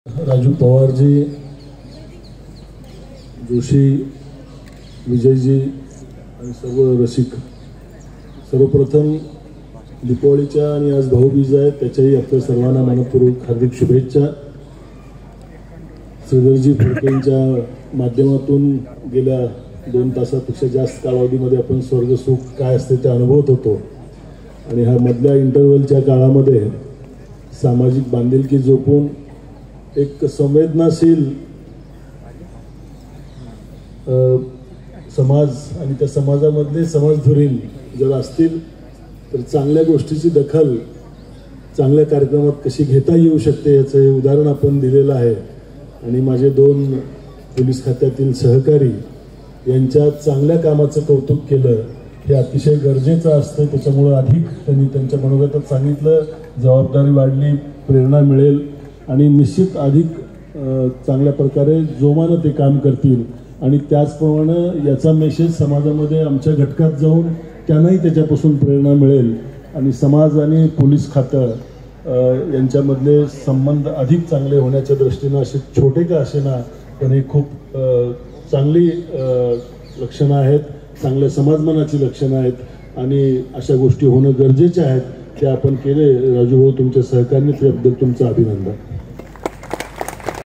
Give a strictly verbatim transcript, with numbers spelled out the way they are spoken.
राजू पवारजी, जोशी, विजयजी आणि सर्व रसिक, सर्वप्रथम दीपावलीच्या आणि आज भाऊबीज आहे त्याच्याही आपल्या सर्वांना मनपूर्वक हार्दिक शुभेच्छा। श्रीधरजी फडकेंच्या माध्यमातून गेल्या दोन तासापेक्षा जास्त कालावधीमध्ये आपण स्वर्ग सुख काय असते ते अनुभवत होतो आणि हा मधल्या इंटरव्हलच्या काळामध्ये सामाजिक बांधिलकी जपून एक संवेदनशील समाज आणि त्या समाजामधले समाजधुरीण जर असतील तर चांगल्या गोष्टीची दखल चांगल्या कार्यक्रमात कशी घेता येऊ शकते याचं हे उदाहरण आपण दिलेलं आहे। आणि माझे दोन पोलीस खात्यातील सहकारी यांच्या चांगल्या कामाचं कौतुक केलं हे अतिशय गरजेचं असतं। त्याच्यामुळे अधिक त्यांनी त्यांच्या मनोगतात सांगितलं, जबाबदारी वाढली, प्रेरणा मिळेल आणि निश्चित अधिक चांगल्या प्रकारे जोमानं ते काम करतील आणि त्याचप्रमाणे याचा मेसेज समाजामध्ये आमच्या घटकात जाऊन त्यांनाही त्याच्यापासून प्रेरणा मिळेल आणि समाज आणि पोलीस खातं यांच्यामधले संबंध अधिक चांगले होण्याच्या दृष्टीनं असे छोटे का असेना पण हे खूप चांगली लक्षणं आहेत, चांगल्या समाजमनाची लक्षणं आहेत आणि अशा गोष्टी होणं गरजेच्या आहेत। ते आपण केले राजूभाऊ तुमच्या सहकार्याने, त्याबद्दल तुमचं अभिनंदन।